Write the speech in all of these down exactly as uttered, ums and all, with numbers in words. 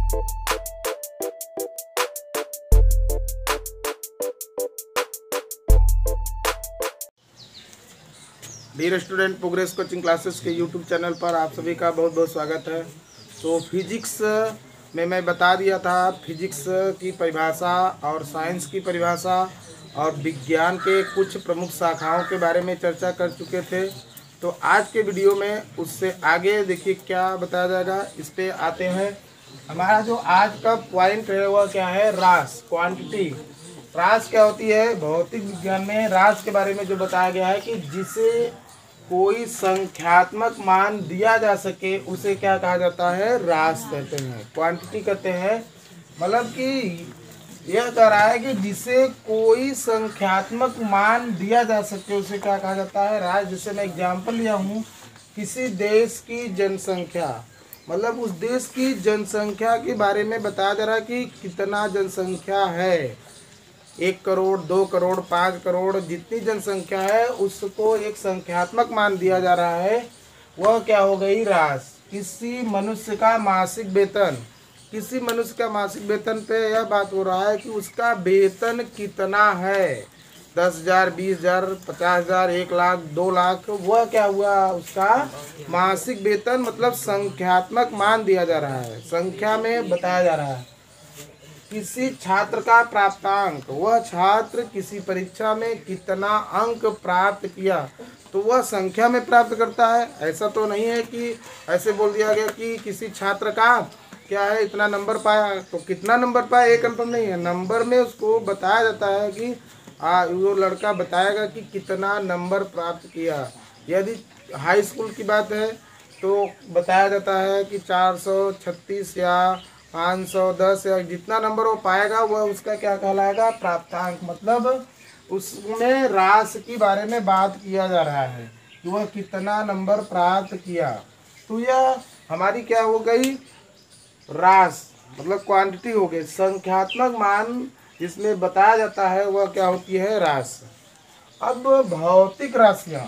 Dear student, Progress Coaching Classes के YouTube channel पर आप सभी का बहुत बहुत स्वागत है। तो फिजिक्स में मैं बता दिया था फिजिक्स की परिभाषा और साइंस की परिभाषा और विज्ञान के कुछ प्रमुख शाखाओं के बारे में चर्चा कर चुके थे। तो आज के वीडियो में उससे आगे देखिए क्या बताया जाएगा, इस पर आते हैं। हमारा जो आज का पॉइंट है वह क्या है, रास, क्वांटिटी। रास क्या होती है? भौतिक विज्ञान में रास के बारे में जो बताया गया है कि जिसे कोई संख्यात्मक मान दिया जा सके उसे क्या कहा जाता है, रास कहते हैं, क्वांटिटी कहते हैं। मतलब कि यह कह रहा है कि जिसे कोई संख्यात्मक मान दिया जा सके उसे क्या कहा जाता है, रास। जैसे मैं एग्जांपल लिया हूँ, किसी देश की जनसंख्या, मतलब उस देश की जनसंख्या के बारे में बताया जा रहा है कि कितना जनसंख्या है, एक करोड़, दो करोड़, पाँच करोड़, जितनी जनसंख्या है उसको एक संख्यात्मक मान दिया जा रहा है, वह क्या हो गई, रास। किसी मनुष्य का मासिक वेतन, किसी मनुष्य का मासिक वेतन पे यह बात हो रहा है कि उसका वेतन कितना है, दस हजार, बीस हजार, पचास हजार, एक लाख, दो लाख, वह क्या हुआ, उसका मासिक वेतन, मतलब संख्यात्मक मान दिया जा रहा है, संख्या में बताया जा रहा है। किसी छात्र का प्राप्तांक, वह छात्र किसी परीक्षा में कितना अंक प्राप्त किया तो वह संख्या में प्राप्त करता है। ऐसा तो नहीं है कि ऐसे बोल दिया गया कि किसी छात्र का क्या है, इतना नंबर पाया, तो कितना नंबर पाया एक कंफर्म नहीं है, नंबर में उसको बताया जाता है कि आ, वो लड़का बताएगा कि कितना नंबर प्राप्त किया। यदि हाई स्कूल की बात है तो बताया जाता है कि चार सौ छत्तीस या पाँच सौ दस या जितना नंबर वो पाएगा वह उसका क्या कहलाएगा, प्राप्तांक। मतलब उसमें रास के बारे में बात किया जा रहा है कि वह कितना नंबर प्राप्त किया। तो यह हमारी क्या हो गई, रास, मतलब क्वांटिटी हो गई, संख्यात्मक मान जिसमें बताया जाता है वह क्या होती है, रास। अब भौतिक राशियाँ,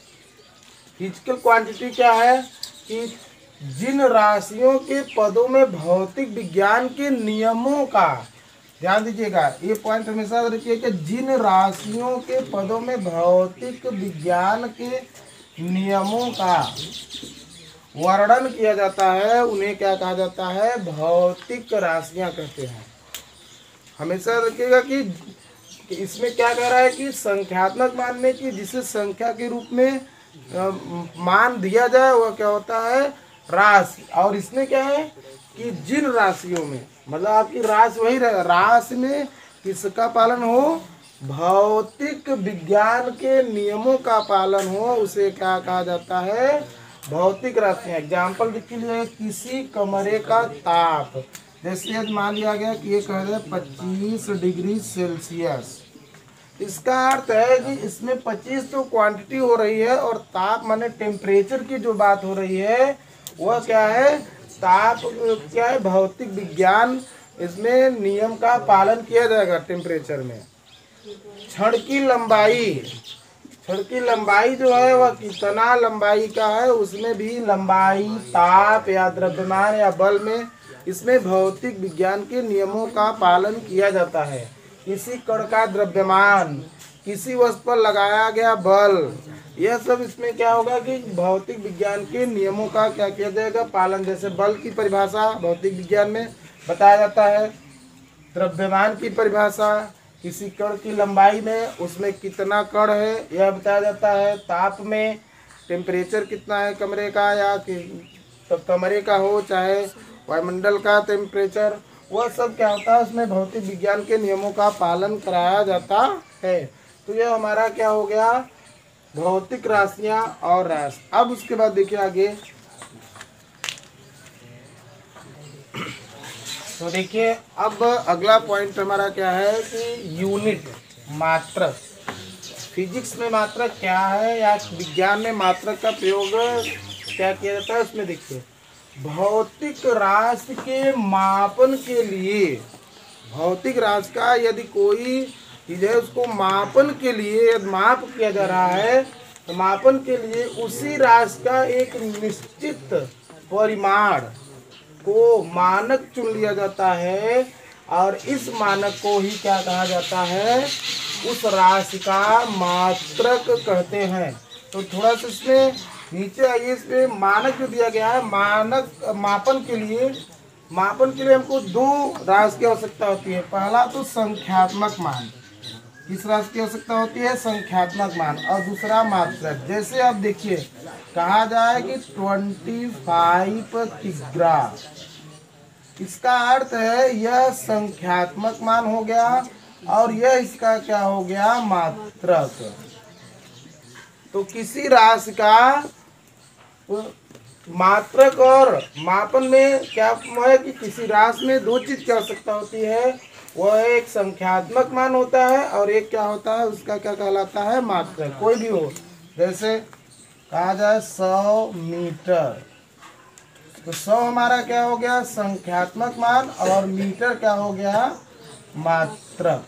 फिजिकल क्वांटिटी क्या है कि जिन राशियों के पदों में भौतिक विज्ञान के नियमों का, ध्यान दीजिएगा ये पॉइंट हमेशा रखिए कि जिन राशियों के पदों में भौतिक विज्ञान के नियमों का वर्णन किया जाता है उन्हें क्या कहा जाता है, भौतिक राशियां कहते हैं। हमेशा रखिएगा कि इसमें क्या कह रहा है कि संख्यात्मक मान में कि जिसे संख्या के रूप में मान दिया जाए वह क्या होता है, रास। और इसमें क्या है कि जिन राशियों में, मतलब आपकी रास वही रहे, रास में किसका पालन हो, भौतिक विज्ञान के नियमों का पालन हो, उसे क्या कहा जाता है, भौतिक राशियां। एग्जाम्पल देख लीजिए, किसी कमरे का ताप, जैसे मान लिया गया कि ये कह रहे पच्चीस डिग्री सेल्सियस, इसका अर्थ है कि इसमें पच्चीस तो क्वांटिटी हो रही है और ताप माने टेम्परेचर की जो बात हो रही है वह क्या है, ताप क्या है, भौतिक विज्ञान, इसमें नियम का पालन किया जाएगा टेम्परेचर में। क्षण की लंबाई, क्षण की लंबाई जो है वह कितना लंबाई का है, उसमें भी लंबाई, ताप या द्रव्यमान या बल में, इसमें भौतिक विज्ञान के नियमों का पालन किया जाता है। किसी कण का द्रव्यमान, किसी वस्तु पर लगाया गया बल, यह सब इसमें क्या होगा कि भौतिक विज्ञान के नियमों का क्या किया जाएगा, पालन। जैसे बल की परिभाषा भौतिक विज्ञान में बताया जाता है, द्रव्यमान की परिभाषा किसी कण की लंबाई में उसमें कितना कण है यह बताया जाता है, ताप में टेम्परेचर कितना है कमरे का, या तो कमरे का हो चाहे वायुमंडल का टेम्परेचर, वह सब क्या होता है उसमें भौतिक विज्ञान के नियमों का पालन कराया जाता है। तो यह हमारा क्या हो गया, भौतिक राशियां और रास। अब उसके बाद देखिए आगे, तो देखिए अब अगला पॉइंट हमारा क्या है कि यूनिट, मात्रक। फिजिक्स में मात्रक क्या है या विज्ञान में मात्रक का प्रयोग क्या किया जाता है, उसमें देखिए भौतिक राशि के मापन के लिए, भौतिक राशि का यदि कोई चीज है उसको मापन के लिए यदि माप किया जा रहा है तो मापन के लिए उसी राशि का एक निश्चित परिमाण, को मानक चुन लिया जाता है और इस मानक को ही क्या कहा जाता है, उस राशि का मात्रक कहते हैं। तो थोड़ा सा इसमें नीचे आइए, इसमें मानक जो दिया गया है, मानक मापन के लिए मापन के लिए हमको दो राशि की आवश्यकता होती है। पहला तो संख्यात्मक मान, किस राशि की आवश्यकता होती है, संख्यात्मक मान, और दूसरा मात्रक। जैसे आप देखिए कहा जाए कि ट्वेंटी फाइव किग्रा, इसका अर्थ है यह संख्यात्मक मान हो गया और यह इसका क्या हो गया, मात्रक। तो किसी राशि का मात्रक और मापन में क्या है कि किसी राशि में दो चीज की आवश्यकता होती है, वह एक संख्यात्मक मान होता है और एक क्या होता है, उसका क्या कहलाता है, मात्रक। कोई भी हो, जैसे कहा जाए सौ मीटर, तो सौ हमारा क्या हो गया, संख्यात्मक मान, और मीटर क्या हो गया, मात्रक।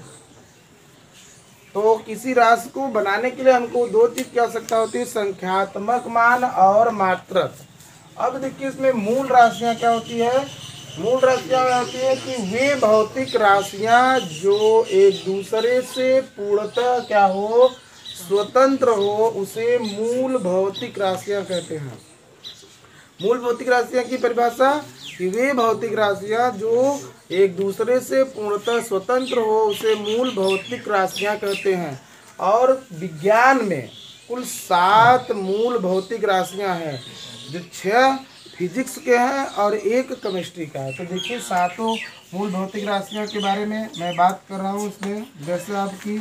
तो किसी राशि को बनाने के लिए हमको दो चीज की आवश्यकता होती है, संख्यात्मक मान और मात्रक। अब देखिए इसमें मूल राशियां क्या होती है, मूल राशियां होती है कि वे भौतिक राशियां जो एक दूसरे से पूर्णतः क्या हो, स्वतंत्र हो, उसे मूल भौतिक राशियां कहते हैं। मूल भौतिक राशियां की परिभाषा कि वे भौतिक राशियां जो एक दूसरे से पूर्णतः स्वतंत्र हो, उसे मूल भौतिक राशियां कहते हैं। और विज्ञान में कुल सात मूल भौतिक राशियां हैं, जो छह फिजिक्स के हैं और एक केमिस्ट्री का है। तो देखिए सातों मूल भौतिक राशियों के बारे में मैं बात कर रहा हूँ इसमें। जैसे आपकी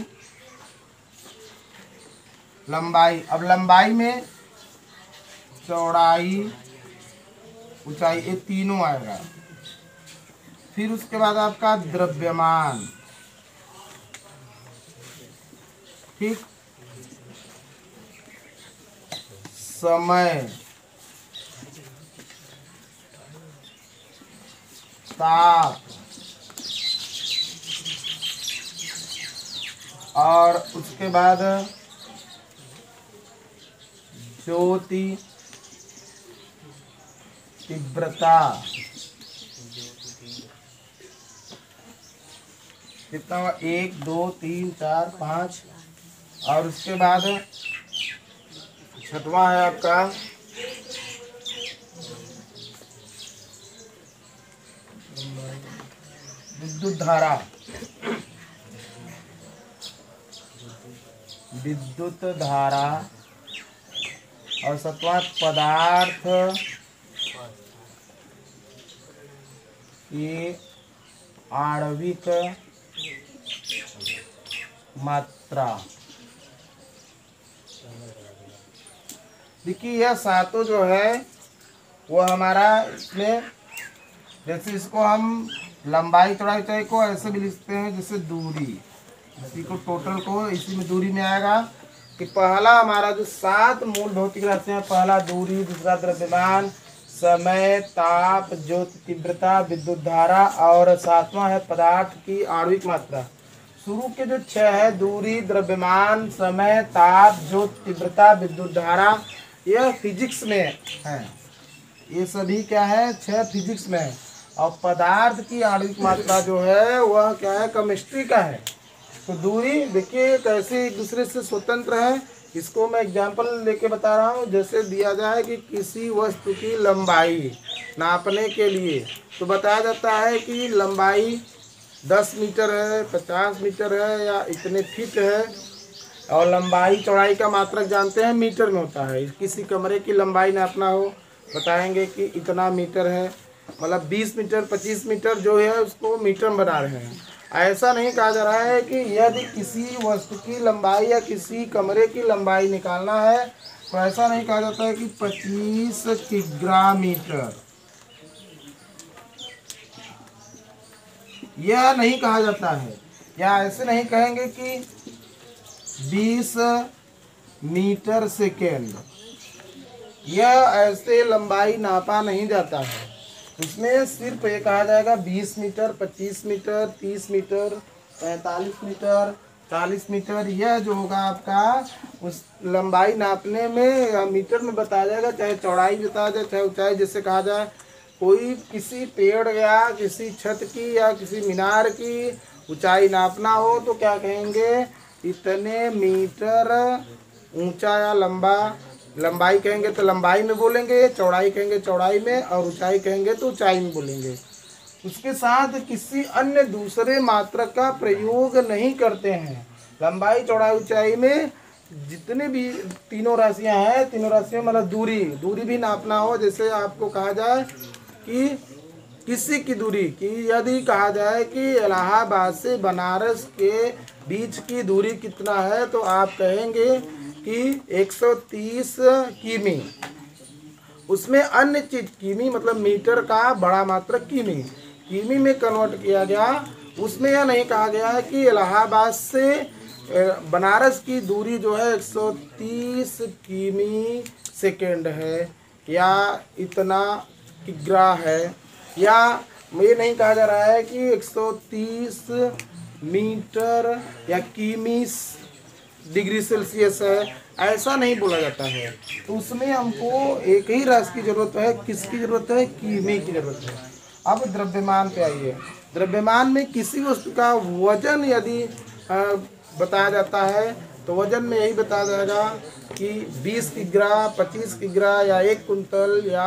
लंबाई, अब लंबाई में चौड़ाई, ऊंचाई, ये तीनों आएगा। फिर उसके बाद आपका द्रव्यमान, ठीक, समय, ताप, और उसके बाद ज्योति, तीव्रता, कितना हुआ, एक दो तीन चार पाँच, और उसके बाद छठवां है आपका विद्युत धारा, विद्युत धारा, और सातवां पदार्थ की आणविक मात्रा। देखिए यह सातों जो है वो हमारा इसमें, जैसे इसको हम लंबाई चौड़ाई ऊंचाई को ऐसे भी लिखते हैं जैसे दूरी, इसी को टोटल को इसी में दूरी में आएगा कि पहला हमारा जो सात मूल भौतिक राशियां, पहला दूरी, दूसरा द्रव्यमान, समय, ताप, ज्योति, तीव्रता, विद्युत धारा, और सातवां है पदार्थ की आणविक मात्रा। शुरू के जो छह है, दूरी, द्रव्यमान, समय, ताप, ज्योति, तीव्रता, विद्युत धारा, यह फिजिक्स में है। ये सभी क्या है, छह फिजिक्स में है। और पदार्थ की आणविक मात्रा जो है वह क्या है, केमिस्ट्री का है। तो दूरी देखिए कैसे एक दूसरे से स्वतंत्र है, इसको मैं एग्जांपल लेके बता रहा हूँ। जैसे दिया जाए कि किसी वस्तु की लंबाई नापने के लिए तो बताया जाता है कि लंबाई दस मीटर है, पचास मीटर है या इतने फीट है, और लंबाई चौड़ाई का मात्रक जानते हैं मीटर में होता है। किसी कमरे की लंबाई नापना हो बताएंगे कि इतना मीटर है, मतलब बीस मीटर पच्चीस मीटर जो है उसको मीटर में बना रहे हैं। ऐसा नहीं कहा जा रहा है कि यदि किसी वस्तु की लंबाई या किसी कमरे की लंबाई निकालना है तो ऐसा नहीं कहा जाता है कि पच्चीस किग्रा मीटर, यह नहीं कहा जाता है। या ऐसे नहीं कहेंगे कि बीस मीटर सेकेंड, यह ऐसे लंबाई नापा नहीं जाता है। इसमें सिर्फ ये कहा जाएगा बीस मीटर, पच्चीस मीटर, तीस मीटर, पैंतालीस मीटर, चालीस मीटर, यह जो होगा आपका उस लंबाई नापने में मीटर में बताया जाएगा, चाहे चौड़ाई बताया जाए चाहे ऊंचाई। जैसे कहा जाए कोई किसी पेड़ या किसी छत की या किसी मीनार की ऊंचाई नापना हो तो क्या कहेंगे, इतने मीटर ऊंचा या लंबा, लंबाई कहेंगे तो लंबाई में बोलेंगे, चौड़ाई कहेंगे चौड़ाई में, और ऊंचाई कहेंगे तो ऊंचाई में बोलेंगे। उसके साथ किसी अन्य दूसरे मात्रक का प्रयोग नहीं करते हैं। लंबाई चौड़ाई ऊंचाई में जितने भी तीनों राशियां हैं, तीनों राशियों मतलब दूरी दूरी भी नापना हो, जैसे आपको कहा जाए कि किसी की दूरी की, यदि कहा जाए कि इलाहाबाद से बनारस के बीच की दूरी कितना है तो आप कहेंगे कि एक सौ तीस किमी। उसमें अन्य चीज किमी मतलब मीटर का बड़ा मात्रक किमी, किमी में कन्वर्ट किया गया। उसमें यह नहीं कहा गया है कि इलाहाबाद से बनारस की दूरी जो है एक सौ तीस किमी सेकेंड है या इतना किग्रा है, या ये नहीं कहा जा रहा है कि एक सौ तीस मीटर या किमी डिग्री सेल्सियस है, ऐसा नहीं बोला जाता है। तो उसमें हमको एक ही राशि की जरूरत है, किसकी जरूरत है, किमी की जरूरत है। अब द्रव्यमान पे आइए। द्रव्यमान में किसी वस्तु का वजन यदि बताया जाता है तो वजन में यही बताया जाएगा कि बीस किग्रा, पच्चीस किग्रा या एक कुंतल या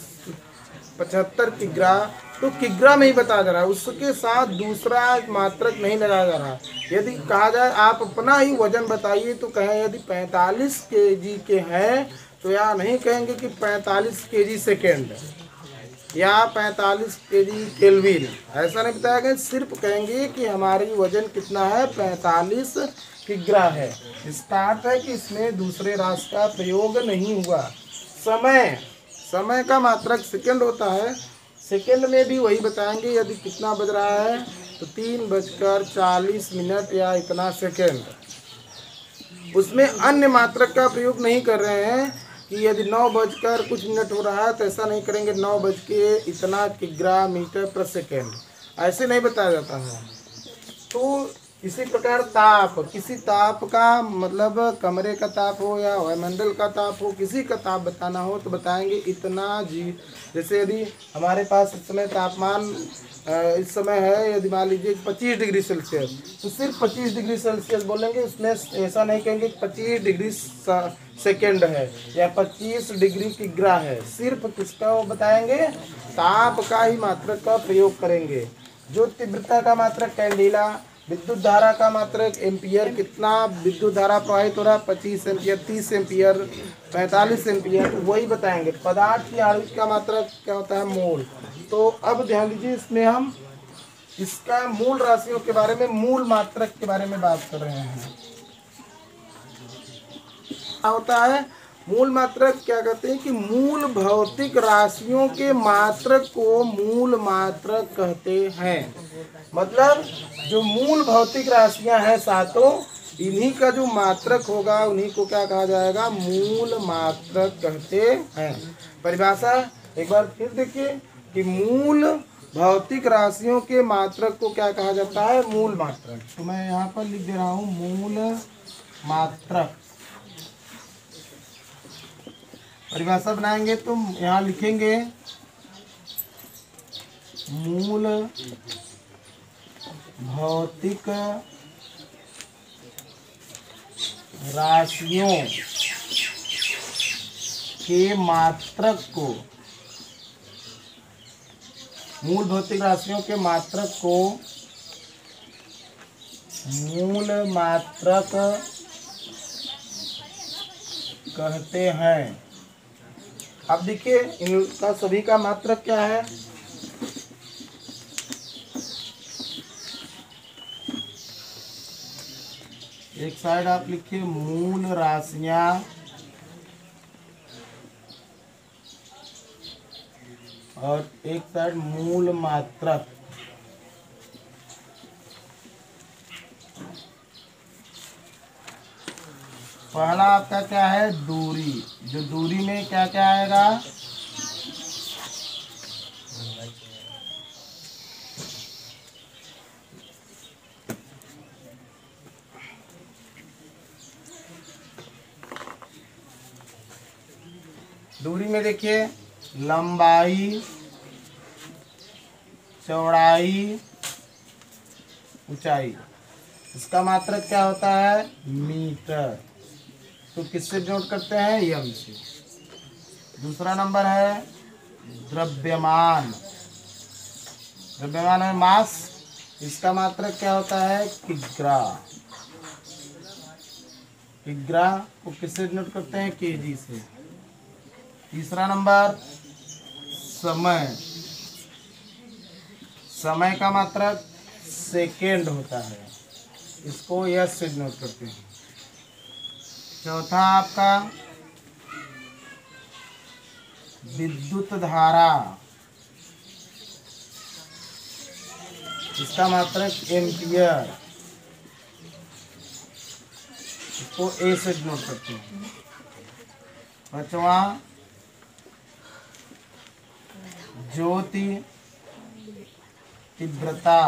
पचहत्तर किग्रा, तो किग्रा में ही बताया जा रहा है, उसके साथ दूसरा मात्रक नहीं लगाया जा रहा। यदि कहा जाए आप अपना ही वजन बताइए तो कहें यदि पैंतालीस केजी के हैं तो या नहीं कहेंगे कि पैंतालीस केजी सेकेंड या पैंतालीस केजी केल्विन, ऐसा नहीं बताया गया, सिर्फ कहेंगे कि हमारी वजन कितना है, पैंतालीस किग्रा है। इसका अर्थ है कि इसमें दूसरे राशि का प्रयोग नहीं हुआ। समय समय का मात्रक सेकंड होता है, सेकंड में भी वही बताएंगे, यदि कितना बज रहा है तो तीन बजकर चालीस मिनट या इतना सेकंड। उसमें अन्य मात्रक का प्रयोग नहीं कर रहे हैं कि यदि नौ बजकर कुछ मिनट हो रहा है तो ऐसा नहीं करेंगे नौ बज के इतना किग्रा मीटर पर सेकेंड, ऐसे नहीं बताया जाता है। तो इसी प्रकार ताप, किसी ताप का मतलब कमरे का ताप हो या वायुमंडल का ताप हो, किसी का ताप बताना हो तो बताएंगे इतना जी। जैसे यदि हमारे पास इस समय तापमान इस समय है, यदि मान लीजिए पच्चीस डिग्री सेल्सियस, तो सिर्फ पच्चीस डिग्री सेल्सियस बोलेंगे, उसमें ऐसा नहीं कहेंगे पच्चीस डिग्री सेकेंड है या पच्चीस डिग्री किग्रा है, सिर्फ किसका वो बताएंगे, ताप का ही मात्रक का प्रयोग करेंगे। जो तीव्रता का मात्रक कैंडिला, विद्युत धारा का मात्रक एम्पियर, कितना विद्युत धारा प्रवाहित हो रहा है, पच्चीस एम्पियर, तीस एम्पियर, पैंतालीस एम्पियर, तो वही बताएंगे। पदार्थ की आणविक का मात्रक क्या होता है, मोल। तो अब ध्यान दीजिए, इसमें हम इसका मूल राशियों के बारे में, मूल मात्रक के बारे में बात कर रहे हैं। क्या होता है मूल मात्रक, क्या कहते हैं कि मूल भौतिक राशियों के मात्रक को मूल मात्रक कहते हैं। मतलब जो मूल भौतिक राशियां हैं सातों, इन्हीं का जो मात्रक होगा उन्हीं को क्या कहा जाएगा, मूल मात्रक कहते हैं। परिभाषा एक बार फिर देखिए कि मूल भौतिक राशियों के मात्रक को क्या कहा जाता है, मूल मात्रक। तो मैं यहाँ पर लिख दे रहा हूँ मूल मात्रक। परिभाषा बनाएंगे तो यहाँ लिखेंगे मूल भौतिक राशियों के मात्रक को, मूल भौतिक राशियों के मात्रक को मूल मात्रक कहते हैं। अब देखिए इनका सभी का मात्रक क्या है, एक साइड आप लिखिए मूल राशियां और एक साइड मूल मात्रक। पहला आपका क्या है, दूरी। जो दूरी में क्या क्या आएगा, दूरी में देखिए लंबाई, चौड़ाई, ऊंचाई। इसका मात्रक क्या होता है? मीटर। तो किससे नोट करते हैं? यम से। दूसरा नंबर है द्रव्यमान। द्रव्यमान है मास। इसका मात्रक क्या होता है? किग्रा। किग्रा को किससे नोट करते हैं? केजी से। तीसरा नंबर समय। समय का मात्रक सेकेंड होता है, इसको यस से नोट करते हैं। चौथा आपका विद्युत धारा। इसका मात्रक एम्पियर, इसको ए से नोट करते हैं। पांचवा ज्योति तीव्रता।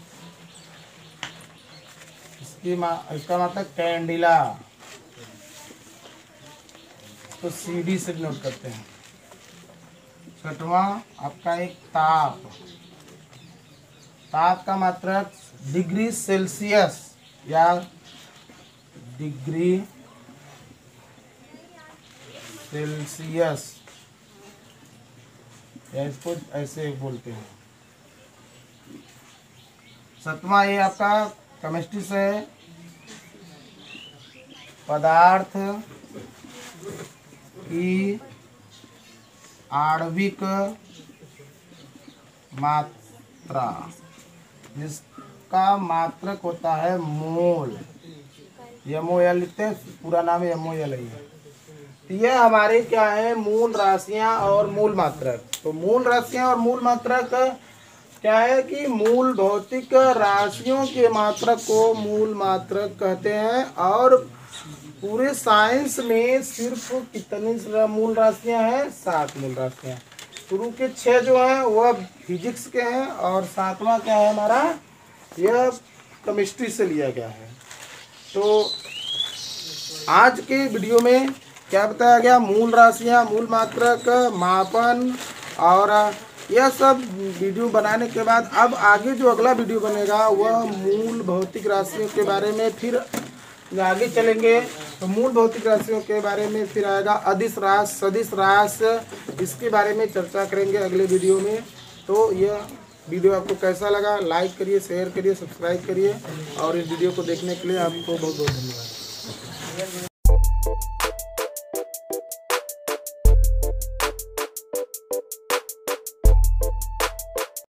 इसकी मा, इसका मतलब कैंडिला, तो सीडी से नोट करते हैं। छठवां आपका एक ताप। ताप का मात्रक डिग्री सेल्सियस या डिग्री सेल्सियस, या इसको ऐसे बोलते हैं। सातवां ये आपका केमिस्ट्री से है, पदार्थ की आणविक मात्रा, जिसका मात्रक होता है मोल। एम ओ एल लिखते हैं, पूरा नाम है एम ओ एल है। यह हमारे क्या है? मूल राशियां और मूल मात्रक। तो मूल राशियां और मूल मात्रक क्या है कि मूल भौतिक राशियों के मात्रक को मूल मात्रक कहते हैं। और पूरे साइंस में सिर्फ कितनी मूल राशियां हैं? सात मूल राशियां। शुरू के छह जो हैं वह फिजिक्स के हैं, और सातवां क्या है हमारा? यह केमिस्ट्री से लिया गया है। तो आज के वीडियो में क्या बताया गया? मूल राशियां, मूल मात्रक, मापन, और यह सब वीडियो बनाने के बाद अब आगे जो अगला वीडियो बनेगा वह मूल भौतिक राशियों के बारे में। फिर आगे चलेंगे तो मूल भौतिक राशियों के बारे में फिर आएगा अदिश राशि, सदिश राशि, इसके बारे में चर्चा करेंगे अगले वीडियो में। तो यह वीडियो आपको कैसा लगा? लाइक करिए, शेयर करिए, सब्सक्राइब करिए, और इस वीडियो को देखने के लिए आपको बहुत बहुत धन्यवाद।